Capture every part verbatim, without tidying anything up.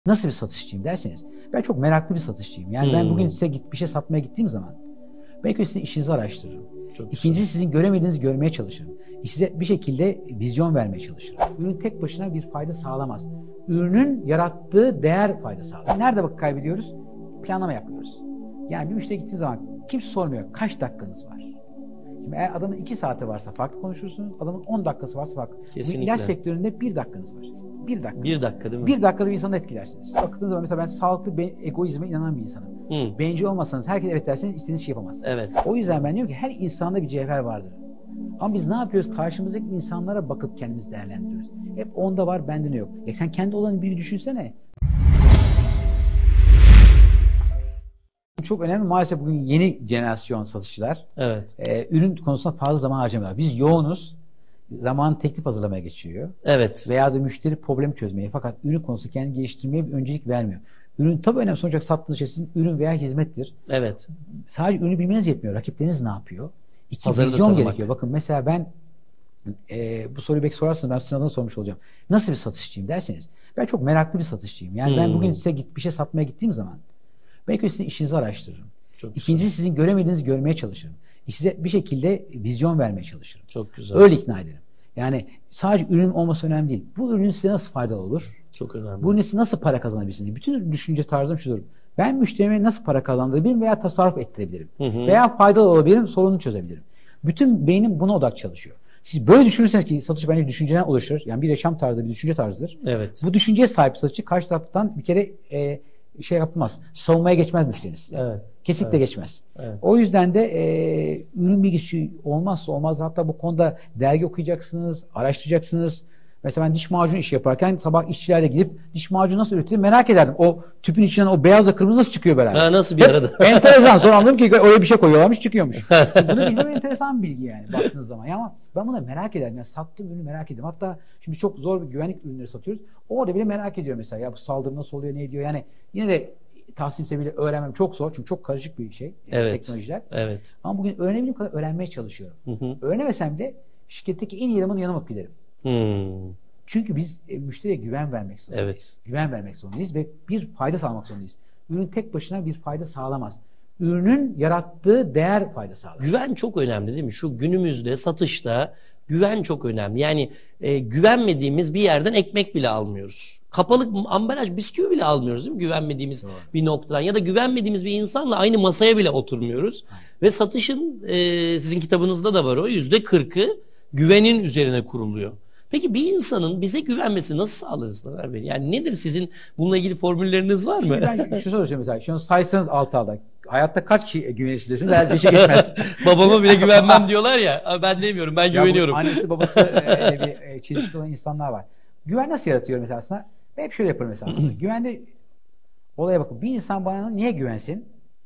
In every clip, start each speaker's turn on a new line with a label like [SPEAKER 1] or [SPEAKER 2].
[SPEAKER 1] Nasıl bir satışçıyım derseniz, ben çok meraklı bir satışçıyım. Yani hmm. ben bugün size git, bir şey satmaya gittiğim zaman belki sizin işinizi araştırırım. Çok İkincisi güzel. Sizin göremediğinizi görmeye çalışırım. Size bir şekilde vizyon vermeye çalışırım. Ürün tek başına bir fayda sağlamaz. Ürünün yarattığı değer fayda sağlar. Nerede bak kaybediyoruz? Planlama yapmıyoruz. Yani bir müşteriye gittiğiniz zaman kimse sormuyor kaç dakikanız var. Şimdi eğer adamın iki saati varsa farklı konuşursunuz, adamın on dakikası varsa farklı. Kesinlikle. Bu ilaç sektöründe bir dakikanız var. Bir dakika.
[SPEAKER 2] Bir dakika değil mi?
[SPEAKER 1] Bir dakikada bir insanı etkilersiniz. Baktığınız zaman mesela ben sağlıklı be, egoizme inanan bir insanım. Hmm. Bencil olmasanız, herkes evet derseniz istediğiniz şey yapamazsınız.
[SPEAKER 2] Evet.
[SPEAKER 1] O yüzden ben diyorum ki her insanda bir cevher vardır. Ama biz ne yapıyoruz? Karşımızdaki insanlara bakıp kendimizi değerlendiriyoruz. Hep onda var, bende ne yok. Ya sen kendi olanı bir düşünsene. Çok önemli. Maalesef bugün yeni jenerasyon satışçılar
[SPEAKER 2] evet.
[SPEAKER 1] e, ürün konusunda fazla zaman harcamıyorlar. Biz yoğunuz. Zaman teklif hazırlamaya geçiyor.
[SPEAKER 2] Evet.
[SPEAKER 1] Veya da müşteri problemi çözmeye. Fakat ürün konusunda kendini geliştirmeye bir öncelik vermiyor. Ürün tabii önemli. Sonuçta sattığınız şey sizin ürün veya hizmettir.
[SPEAKER 2] Evet.
[SPEAKER 1] Sadece ürünü bilmeniz yetmiyor. Rakipleriniz ne yapıyor? İki vizyon gerekiyor. Bakın mesela ben e, bu soruyu belki sorarsınız. Ben sizin adına sormuş olacağım. Nasıl bir satışçıyım derseniz. Ben çok meraklı bir satışçıyım. Yani hmm. ben bugün size git, bir şey satmaya gittiğim zaman belki sizin işinizi araştırırım. Çok İkincisi güzel. Sizin göremediğinizi görmeye çalışırım. Size bir şekilde vizyon vermeye çalışırım.
[SPEAKER 2] Çok güzel.
[SPEAKER 1] Öyle ikna ederim. Yani sadece ürün olması önemli değil. Bu ürün size nasıl faydalı olur?
[SPEAKER 2] Çok önemli.
[SPEAKER 1] Bu ürün size nasıl para kazanabilirsiniz? Bütün düşünce tarzım şudur. Ben müşterime nasıl para kazandırabilirim veya tasarruf ettirebilirim? Hı hı. Veya faydalı olabilirim, sorununu çözebilirim. Bütün beynim buna odak çalışıyor. Siz böyle düşünürseniz ki satış bence düşünceden oluşur. Yani bir yaşam tarzı, bir düşünce tarzıdır.
[SPEAKER 2] Evet.
[SPEAKER 1] Bu düşünceye sahip satışçı karşı taraftan bir kere e, şey yapmaz. Savunmaya geçmez müşteriniz.
[SPEAKER 2] Evet.
[SPEAKER 1] Kesinlikle
[SPEAKER 2] evet.
[SPEAKER 1] geçmez.
[SPEAKER 2] Evet.
[SPEAKER 1] O yüzden de e, ürün bilgisi olmazsa olmaz. Hatta bu konuda dergi okuyacaksınız, araştıracaksınız. Mesela ben diş macunu işi yaparken sabah işçilerle gidip diş macunu nasıl üretilir merak ederdim. O tüpün içinden o beyazla kırmızı nasıl çıkıyor beraber?
[SPEAKER 2] Ha, nasıl bir arada?
[SPEAKER 1] Enteresan. Sonra anladım ki öyle bir şey koyuyorlarmış çıkıyormuş. Bunu bilmem enteresan bir bilgi yani baktığınız zaman. Ya ama ben bunu merak ederim. Yani sattığım ürünü merak ediyorum. Hatta şimdi çok zor bir güvenlik ürünleri satıyoruz. Orada bile merak ediyorum mesela. Ya bu saldırı nasıl oluyor, ne ediyor? Yani yine de tahsil sebebiyle öğrenmem çok zor. Çünkü çok karışık bir şey.
[SPEAKER 2] Evet.
[SPEAKER 1] Teknolojiler.
[SPEAKER 2] Evet.
[SPEAKER 1] Ama bugün öğrenebildiğim kadar öğrenmeye çalışıyorum. Hı hı. Öğrenemesem de şirketteki en iyi elemanın yanıma giderim.
[SPEAKER 2] Hmm.
[SPEAKER 1] Çünkü biz e, müşteriye güven vermek zorundayız.
[SPEAKER 2] Evet.
[SPEAKER 1] Güven vermek zorundayız ve bir fayda sağlamak zorundayız. Ürün tek başına bir fayda sağlamaz. Ürünün yarattığı değer fayda sağlar.
[SPEAKER 2] Güven çok önemli değil mi? Şu günümüzde satışta güven çok önemli. Yani e, güvenmediğimiz bir yerden ekmek bile almıyoruz. Kapalı ambalaj bisküvi bile almıyoruz değil mi? Güvenmediğimiz Doğru. bir noktadan ya da güvenmediğimiz bir insanla aynı masaya bile oturmuyoruz. Aynen. Ve satışın e, sizin kitabınızda da var o yüzde kırkı güvenin üzerine kuruluyor. Peki bir insanın bize güvenmesi nasıl sağlarız Taner Bey? Yani nedir sizin bununla ilgili formülleriniz var mı?
[SPEAKER 1] Şimdi ben şu soracağım mesela. Şunu saysanız altı alda. Hayatta kaç kişi güvenirsiniz? Her bir şey geçmez.
[SPEAKER 2] Babama bile güvenmem diyorlar ya. Ben demiyorum. Ben ya güveniyorum.
[SPEAKER 1] Annesi babası e, bir e, çelişkili olan insanlar var. Güven nasıl yaratıyor mesela aslında? Ben hep şöyle yaparım mesela aslında. Güvende olaya bakın. Bir insan bana niye güvensin?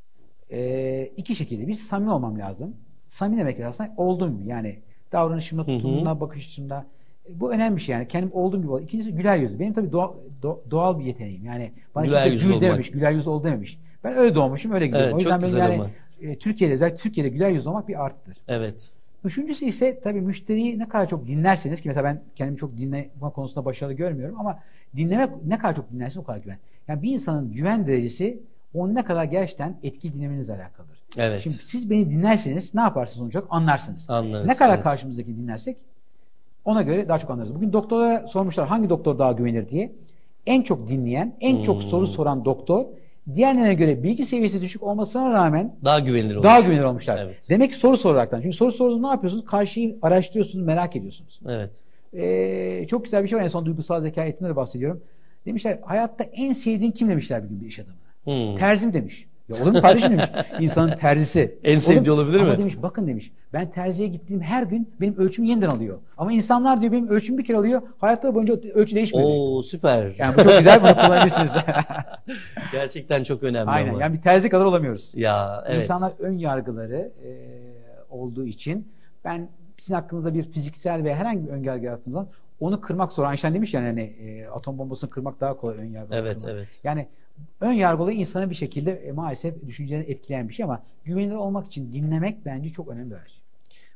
[SPEAKER 1] E, iki şekilde. Bir, samimi olmam lazım. Samimi demek aslında oldum mu? Yani davranışımda, tutumumda, bakışımda. Bu önemli bir şey yani. Kendim olduğum gibi ol. İkincisi güler yüzü. Benim tabii doğal, doğal bir yeteneğim. Yani bana
[SPEAKER 2] güler
[SPEAKER 1] kimse gül dememiş, güler yüzü ol dememiş. Ben öyle doğmuşum, öyle gidiyorum.
[SPEAKER 2] Evet,
[SPEAKER 1] o yüzden benim yani
[SPEAKER 2] e,
[SPEAKER 1] Türkiye'de özellikle Türkiye'de güler yüzlü olmak bir arttır.
[SPEAKER 2] Evet.
[SPEAKER 1] Üçüncüsü ise tabii müşteriyi ne kadar çok dinlerseniz ki mesela ben kendimi çok dinleme konusunda başarılı görmüyorum ama dinlemek ne kadar çok dinlerseniz o kadar güven. Yani bir insanın güven derecesi onun ne kadar gerçekten etkili dinlemenizle alakalıdır.
[SPEAKER 2] Evet.
[SPEAKER 1] Şimdi siz beni dinlerseniz ne yaparsınız sonuç olarak? Anlarsınız.
[SPEAKER 2] Anlarız,
[SPEAKER 1] ne kadar
[SPEAKER 2] evet.
[SPEAKER 1] karşımızdaki dinlersek ona göre daha çok anlarız. Bugün doktora sormuşlar hangi doktor daha güvenilir diye. En çok dinleyen, en hmm. çok soru soran doktor diğerlerine göre bilgi seviyesi düşük olmasına rağmen
[SPEAKER 2] daha güvenilir
[SPEAKER 1] daha
[SPEAKER 2] olmuş.
[SPEAKER 1] güvenilir olmuşlar. Evet. Demek ki soru soraraktan. Çünkü soru sorduğunuzda ne yapıyorsunuz? Karşıyı araştırıyorsunuz, merak ediyorsunuz.
[SPEAKER 2] Evet.
[SPEAKER 1] Ee, çok güzel bir şey var. En son duygusal zeka eğitiminde de bahsediyorum. Demişler hayatta en sevdiğin kim demişler bir gün bir iş adamına. Hmm. Terzi mi demiş. Ya olur mu kardeşim demiş. İnsanın terzisi.
[SPEAKER 2] En sevdiği olabilir
[SPEAKER 1] Ama
[SPEAKER 2] mi?
[SPEAKER 1] Ama demiş bakın demiş. Ben terziye gittiğim her gün benim ölçümü yeniden alıyor. Ama insanlar diyor benim ölçümü bir kere alıyor. Hayatları boyunca ölçü değişmiyor.
[SPEAKER 2] Oo süper.
[SPEAKER 1] Yani bu çok güzel, bunu kullanabilirsiniz.
[SPEAKER 2] Gerçekten çok önemli.
[SPEAKER 1] Aynen.
[SPEAKER 2] Ama.
[SPEAKER 1] Yani bir terzi kadar olamıyoruz.
[SPEAKER 2] Ya evet.
[SPEAKER 1] İnsanlar ön yargıları e, olduğu için ben sizin hakkınızda bir fiziksel ve herhangi bir ön yargı yarattığım zaman onu kırmak zor. Einstein demiş yani hani e, atom bombasını kırmak daha kolay ön yargı.
[SPEAKER 2] Evet,
[SPEAKER 1] kırmak.
[SPEAKER 2] evet.
[SPEAKER 1] Yani ön yargılı insanı bir şekilde e, maalesef düşüncelerini etkileyen bir şey ama güvenilir olmak için dinlemek bence çok önemli bir şey.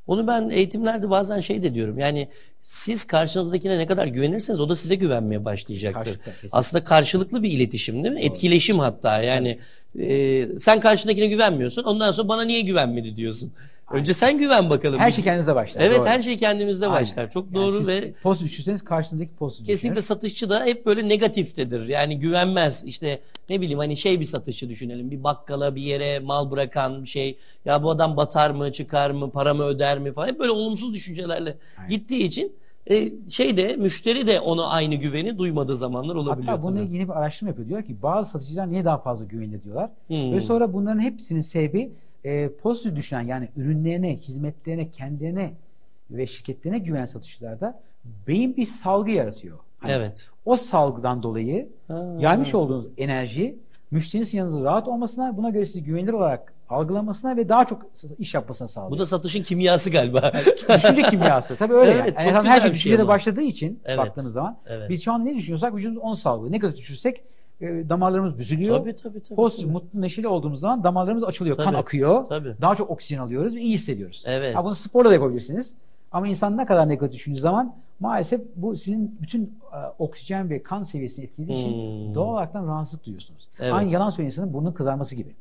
[SPEAKER 2] Onu ben eğitimlerde bazen şey de diyorum. Yani siz karşınızdakine ne kadar güvenirseniz o da size güvenmeye başlayacaktır. Aslında karşılıklı bir iletişim değil mi? Doğru. Etkileşim hatta. Yani evet. e, sen karşındakine güvenmiyorsun. Ondan sonra bana niye güvenmedi diyorsun. Aynen. Önce sen güven bakalım.
[SPEAKER 1] Her şey kendinizde başlar.
[SPEAKER 2] Evet,
[SPEAKER 1] doğru.
[SPEAKER 2] her şey kendimizde Aynen. başlar. Çok doğru
[SPEAKER 1] yani
[SPEAKER 2] ve
[SPEAKER 1] pozitif düşünseniz karşınızdaki pozitif
[SPEAKER 2] kesinlikle düşünür. Satışçı da hep böyle negatiftedir. Yani güvenmez. İşte ne bileyim hani şey bir satışçı düşünelim. Bir bakkala, bir yere mal bırakan bir şey. Ya bu adam batar mı, çıkar mı, paramı öder mi falan. Hep böyle olumsuz düşüncelerle Aynen. gittiği için e, şey de müşteri de ona aynı güveni duymadığı zamanlar olabiliyor.
[SPEAKER 1] Hatta bununla ilgili bir araştırma yapıyor. Diyor ki bazı satıcılar niye daha fazla güvenilir diyorlar. Hmm. Ve sonra bunların hepsinin sebebi E, pozitif düşünen, yani ürünlerine, hizmetlerine, kendilerine ve şirketlerine güvenen satışçılarda beyin bir salgı yaratıyor. Hani
[SPEAKER 2] evet.
[SPEAKER 1] O salgıdan dolayı ha. yaymış olduğunuz enerji müşterinin yanınızda rahat olmasına, buna göre sizi güvenilir olarak algılamasına ve daha çok iş yapmasına sağlıyor.
[SPEAKER 2] Bu da satışın kimyası galiba.
[SPEAKER 1] Yani, düşünce kimyası. Tabii öyle
[SPEAKER 2] evet,
[SPEAKER 1] yani. yani her şey düşünceyle başladığı için
[SPEAKER 2] evet.
[SPEAKER 1] baktığınız zaman
[SPEAKER 2] evet.
[SPEAKER 1] biz şu an ne düşünüyorsak vücudumuz onu salgılıyor. Ne kadar düşünürsek E, damarlarımız büzülüyor.
[SPEAKER 2] Tabii, tabii, tabii,
[SPEAKER 1] Pozitif,
[SPEAKER 2] tabii.
[SPEAKER 1] mutlu, neşeli olduğumuz zaman damarlarımız açılıyor.
[SPEAKER 2] Tabii,
[SPEAKER 1] kan akıyor.
[SPEAKER 2] Tabii.
[SPEAKER 1] Daha çok oksijen alıyoruz ve iyi hissediyoruz.
[SPEAKER 2] Evet.
[SPEAKER 1] Ha, bunu sporla da yapabilirsiniz. Ama insan ne kadar negatif düşündüğü zaman maalesef bu sizin bütün e, oksijen ve kan seviyesini etkilediği için hmm. doğal olarak rahatsızlık duyuyorsunuz. Evet. Aynı yalan söyleyen insanın burnunun kızarması gibi.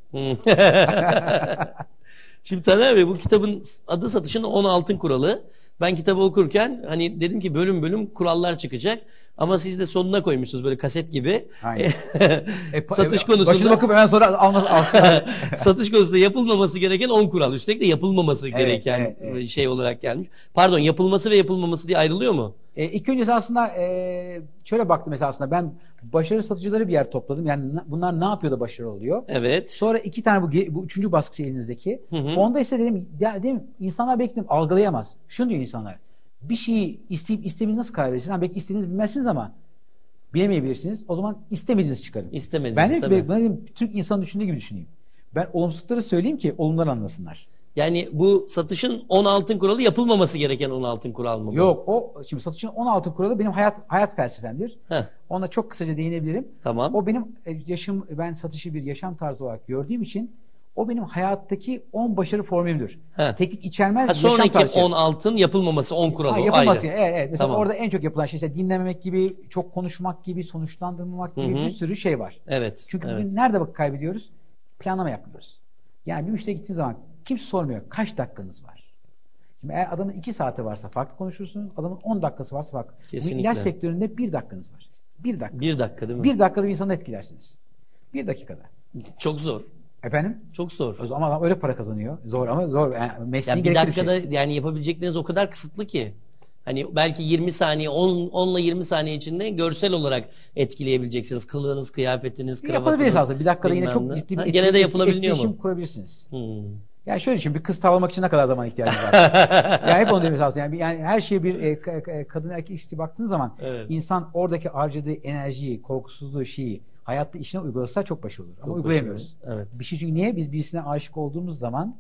[SPEAKER 2] Şimdi Taner Bey, bu kitabın adı Satışın on altın kuralı. Ben kitabı okurken hani dedim ki bölüm bölüm kurallar çıkacak. Ama siz de sonuna koymuşsunuz böyle kaset gibi.
[SPEAKER 1] Aynen.
[SPEAKER 2] Satış e, konusunda.
[SPEAKER 1] Başına bakıp hemen sonra almasın.
[SPEAKER 2] Satış konusunda yapılmaması gereken on kural. Üstelik de yapılmaması evet, gereken evet, evet. şey olarak gelmiş. Pardon, yapılması ve yapılmaması diye ayrılıyor mu?
[SPEAKER 1] E, ilk öncesi aslında e, şöyle baktım mesela, aslında ben başarılı satıcıları bir yer topladım. Yani bunlar ne yapıyor da başarılı oluyor?
[SPEAKER 2] Evet.
[SPEAKER 1] Sonra iki tane bu, bu üçüncü baskısı elinizdeki. Hı hı. Onda ise dedim, ya dedim insanlar belki dedim, algılayamaz. Şunu diyor insanlar. Bir şeyi isteyip istemediğinizi nasıl karar verirsiniz? Ha, belki istediğinizi bilmezsiniz ama bilemeyebilirsiniz. O zaman istemediğinizi çıkarın.
[SPEAKER 2] İstemediğiniz
[SPEAKER 1] ben dedim,
[SPEAKER 2] tabii.
[SPEAKER 1] Ben dedim, Türk insanı düşündüğü gibi düşüneyim. Ben olumsuzlukları söyleyeyim ki olumları anlasınlar.
[SPEAKER 2] Yani bu satışın on altın kuralı yapılmaması gereken on altın kural mı?
[SPEAKER 1] Yok, o şimdi satışın on altın kuralı benim hayat hayat felsefemdir.
[SPEAKER 2] Heh.
[SPEAKER 1] Ona çok kısaca değinebilirim.
[SPEAKER 2] Tamam.
[SPEAKER 1] O benim yaşım, ben satışı bir yaşam tarzı olarak gördüğüm için o benim hayattaki on başarı formülümdür. He. Teknik içermez.
[SPEAKER 2] Ha, sonraki on altın yapılmaması, on kuralı. Ha,
[SPEAKER 1] yapılması.
[SPEAKER 2] Ayrı.
[SPEAKER 1] Evet, evet. Mesela tamam. Orada en çok yapılan şey işte dinlememek gibi, çok konuşmak gibi, sonuçlandırmamak gibi Hı-hı. bir sürü şey var.
[SPEAKER 2] Evet.
[SPEAKER 1] Çünkü
[SPEAKER 2] evet.
[SPEAKER 1] bugün nerede vakit kaybediyoruz? Planlama yapmıyoruz. Yani bir müşteriye gittiğiniz zaman kimse sormuyor kaç dakikanız var. Şimdi eğer adamın iki saati varsa farklı konuşursunuz. Adamın on dakikası varsa farklı. Kesinlikle. İlaç sektöründe bir dakikanız var. Bir dakika.
[SPEAKER 2] Bir dakika değil mi?
[SPEAKER 1] Bir dakikada bir insanı etkilersiniz. Bir dakikada.
[SPEAKER 2] Çok zor.
[SPEAKER 1] Efendim?
[SPEAKER 2] Çok zor.
[SPEAKER 1] Ama adam öyle para kazanıyor. Zor ama zor. Yani mesleğin
[SPEAKER 2] yani bir dakikada şey. Yani yapabilecekleriniz o kadar kısıtlı ki. Hani belki yirmi saniye, on ile yirmi saniye içinde görsel olarak etkileyebileceksiniz. Kılığınız, kıyafetiniz, kravatınız.
[SPEAKER 1] Yapılabilir aslında. Bir dakikada yine çok ciddi bir
[SPEAKER 2] ha, gene de yapılabiliyor mu?
[SPEAKER 1] etkileşim kurabilirsiniz.
[SPEAKER 2] Hmm.
[SPEAKER 1] Yani şöyle düşün, bir kız tavlamak için ne kadar zaman ihtiyacınız var? Yani hep onu demek lazım. Yani, yani her şeye bir e, e, kadın erkek ilişkisi baktığınız zaman evet. insan oradaki harcadığı enerjiyi, korkusuzluğu, şeyi hayatta işine uygulasa çok başarılı olur. Ama çok uygulayamıyoruz.
[SPEAKER 2] Evet.
[SPEAKER 1] Bir şey çünkü niye? Biz birisine aşık olduğumuz zaman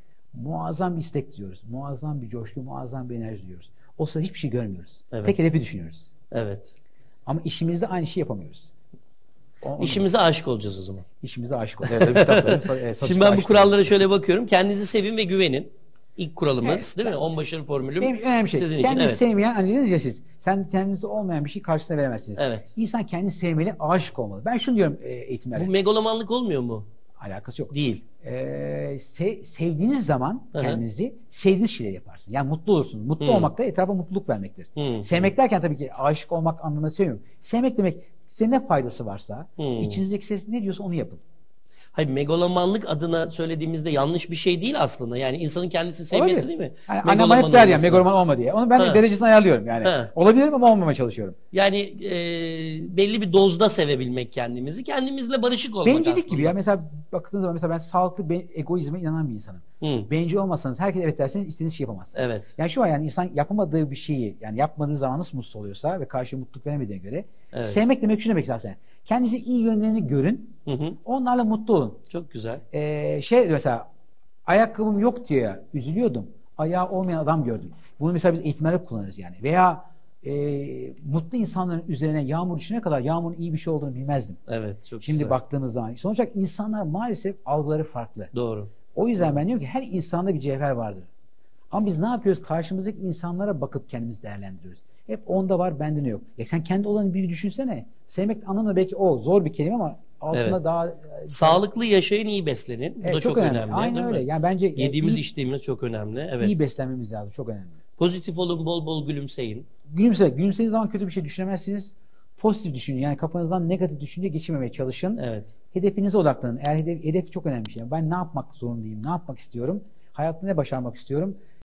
[SPEAKER 1] muazzam bir istek diyoruz. Muazzam bir coşku, muazzam bir enerji diyoruz. O sırada hiçbir şey görmüyoruz. Evet. Tek hedefi düşünüyoruz.
[SPEAKER 2] Evet.
[SPEAKER 1] Ama işimizde aynı şeyi yapamıyoruz.
[SPEAKER 2] O, İşimize aşık olacağız o zaman.
[SPEAKER 1] İşimize aşık olacağız. Evet,
[SPEAKER 2] şimdi ben bu kurallara şöyle bakıyorum. Kendinizi sevin ve güvenin. İlk kuralımız evet, değil mi? On başarı formülüm.
[SPEAKER 1] Benim önemli şey.
[SPEAKER 2] Sizin
[SPEAKER 1] kendinizi
[SPEAKER 2] için, evet.
[SPEAKER 1] sevmeyen anneniz ya siz. Sen kendinizi olmayan bir şey karşısına veremezsiniz.
[SPEAKER 2] Evet.
[SPEAKER 1] İnsan kendini sevmeli, aşık olmalı. Ben şunu diyorum e, eğitimlerde.
[SPEAKER 2] Bu megalomanlık olmuyor mu?
[SPEAKER 1] Alakası yok.
[SPEAKER 2] Değil.
[SPEAKER 1] Ee, se sevdiğiniz zaman
[SPEAKER 2] Hı-hı.
[SPEAKER 1] kendinizi sevdiğiniz şeyleri yaparsınız. Yani mutlu olursunuz. Mutlu Hı. olmak da etrafa mutluluk vermektir. Hı. Sevmek derken tabii ki aşık olmak anlamında söylemiyorum. Sevmek demek size ne faydası varsa Hı. içinizdeki ses ne diyorsa onu yapın.
[SPEAKER 2] Hayır, megalomanlık adına söylediğimizde yanlış bir şey değil aslında. Yani insanın kendisini sevmesi değil mi?
[SPEAKER 1] Yani annem hep der ya megaloman olma diye. Onu ben ha. de derecesini ayarlıyorum yani. Ha. Olabilirim ama olmamaya çalışıyorum.
[SPEAKER 2] Yani e, belli bir dozda sevebilmek kendimizi. Kendimizle barışık olmak
[SPEAKER 1] Bencillik
[SPEAKER 2] aslında.
[SPEAKER 1] Bencillik gibi ya. Mesela baktığınız zaman mesela ben sağlıklı ben, egoizme inanan bir insanım. Hı. Bencil olmasanız, herkes evet derseniz istediğiniz şey yapamazsınız.
[SPEAKER 2] Evet.
[SPEAKER 1] Yani şu var, yani insan yapamadığı bir şeyi, yani yapmadığı zaman nasıl mutsuz oluyorsa ve karşı mutluluk veremediğine göre evet. sevmek demek şu demek zaten. Kendinizi iyi yönlerini görün. Hı hı. Onlarla mutlu olun.
[SPEAKER 2] Çok güzel.
[SPEAKER 1] Ee, şey mesela ayakkabım yok diye üzülüyordum. Ayağı olmayan adam gördüm. Bunu mesela biz eğitimlerde kullanırız yani. Veya e, mutlu insanların üzerine yağmur düşene kadar yağmurun iyi bir şey olduğunu bilmezdim.
[SPEAKER 2] Evet, çok
[SPEAKER 1] Şimdi
[SPEAKER 2] güzel.
[SPEAKER 1] baktığımız zaman sonuç olarak insanlar maalesef algıları farklı.
[SPEAKER 2] Doğru.
[SPEAKER 1] O yüzden ben diyorum ki her insanda bir cevher vardır. Ama biz ne yapıyoruz? Karşımızdaki insanlara bakıp kendimizi değerlendiriyoruz. Hep onda var, bende ne yok. Ya sen kendi olanı bir düşünsene. Sevmek anlamda belki o zor bir kelime ama altında
[SPEAKER 2] Evet.
[SPEAKER 1] daha
[SPEAKER 2] Sağlıklı yaşayın, iyi beslenin. Bu
[SPEAKER 1] evet,
[SPEAKER 2] da çok, çok önemli. önemli
[SPEAKER 1] Aynen öyle.
[SPEAKER 2] Mi?
[SPEAKER 1] Yani bence
[SPEAKER 2] yediğimiz,
[SPEAKER 1] iyi,
[SPEAKER 2] içtiğimiz çok önemli. Evet.
[SPEAKER 1] İyi beslenmemiz lazım. Çok önemli.
[SPEAKER 2] Pozitif olun, bol bol gülümseyin.
[SPEAKER 1] Gülümse. Gülümsediğiniz zaman kötü bir şey düşünemezsiniz. Pozitif düşünün. Yani kafanızdan negatif düşünce geçirmemeye çalışın.
[SPEAKER 2] Evet.
[SPEAKER 1] Hedefinize odaklanın. Eğer hedef, hedef çok önemli bir şey. Ben ne yapmak zorundayım? Ne yapmak istiyorum? Hayatta ne başarmak istiyorum?